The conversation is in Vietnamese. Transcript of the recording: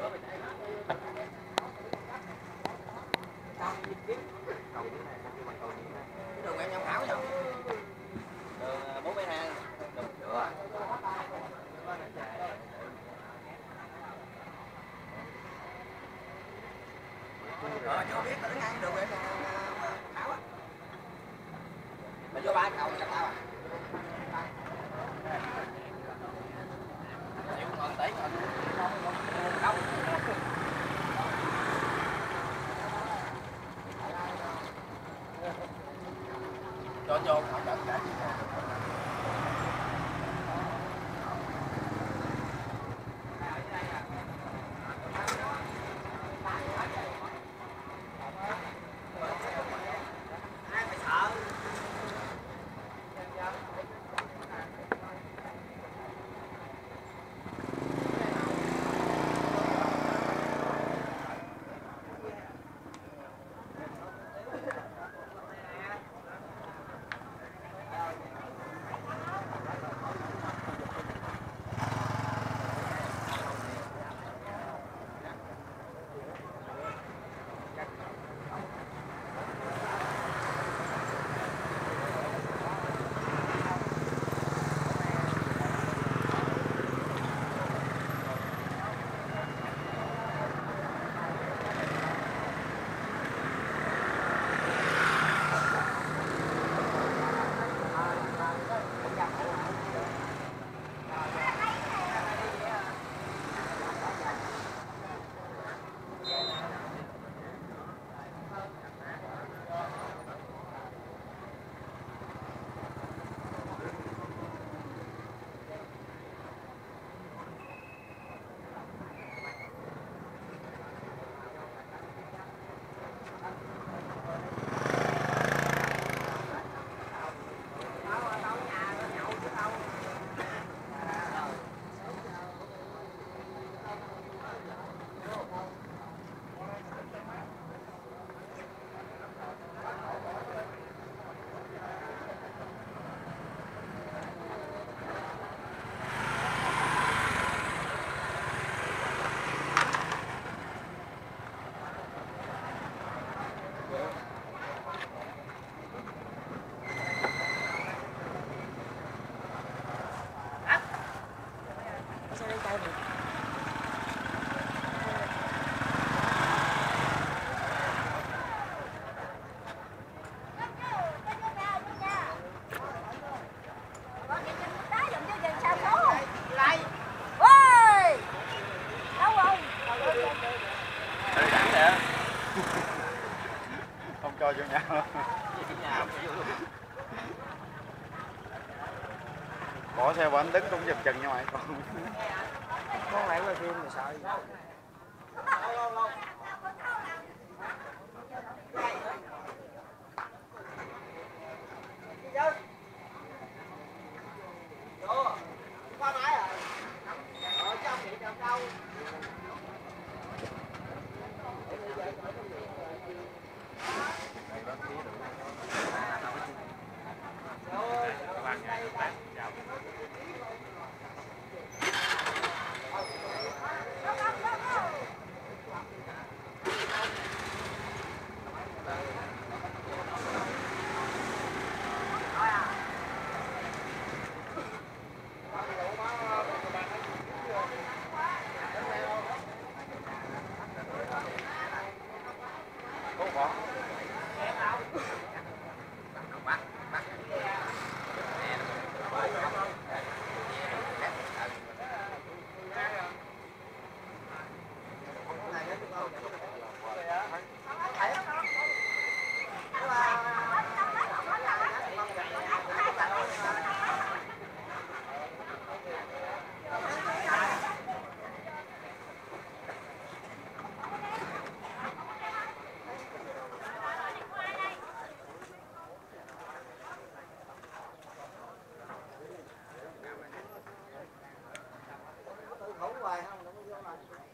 Đường em nhắm áo rồi. Đường 42. Đường sữa. Chưa biết tới ngay đường em áo á. Mà vô ba cầu gặp tao à? Chịu còn tới còn không. Cho vô không đợi cả. Không cho vô nhau. Bỏ xe anh đứng cũng giật chừng nha mày. Con lại quay phim thì sợ gì? Hoài không, đừng có vô này.